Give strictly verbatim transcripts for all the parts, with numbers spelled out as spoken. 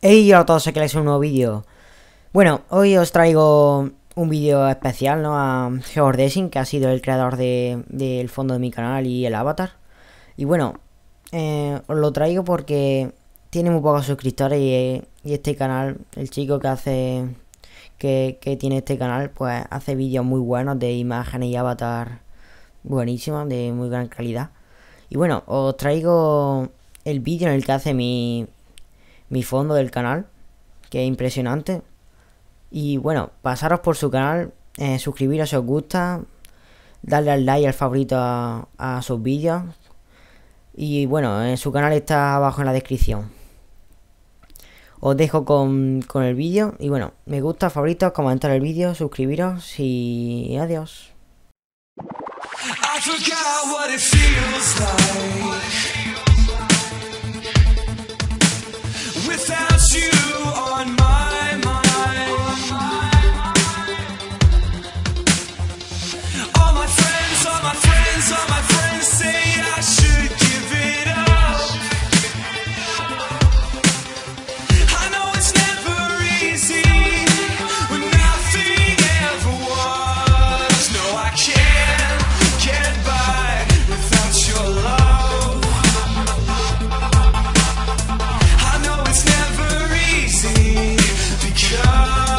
Hey, hola a todos, aquí les un nuevo vídeo. Bueno, hoy os traigo un vídeo especial, ¿no? A Geodesing, que ha sido el creador de, del fondo de mi canal y el avatar. Y bueno, eh, os lo traigo porque tiene muy pocos suscriptores y, y este canal, el chico que hace, que, que tiene este canal, pues hace vídeos muy buenos de imágenes y avatar buenísimos, de muy gran calidad. Y bueno, os traigo el vídeo en el que hace mi... mi fondo del canal, que es impresionante. Y bueno, pasaros por su canal, eh, suscribiros si os gusta, darle al like, al favorito a, a sus vídeos. Y bueno, en su canal está abajo en la descripción. Os dejo con, con el vídeo. Y bueno, me gusta, favoritos, comentar el vídeo, suscribiros y adiós. I forgot what it feels like without you on my mind. All my friends, all my friends, all my friends say I should give it up. I know it's never easy when nothing ever was. No, I can't get by without your love. I know it's never easy because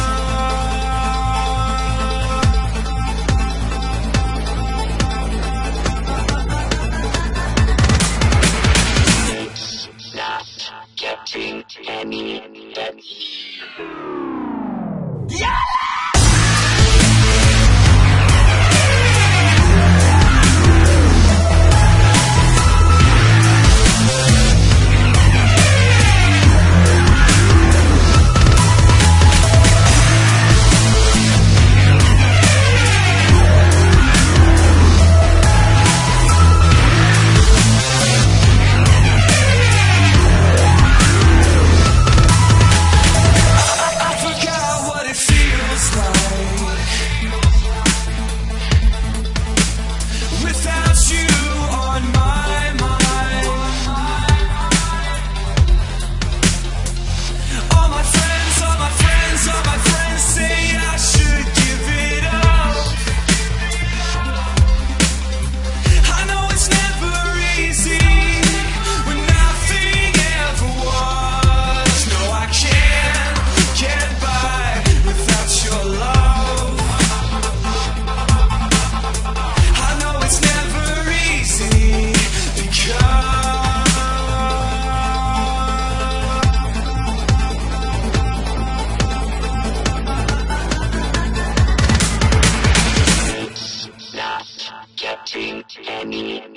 it's not getting any better. Getting any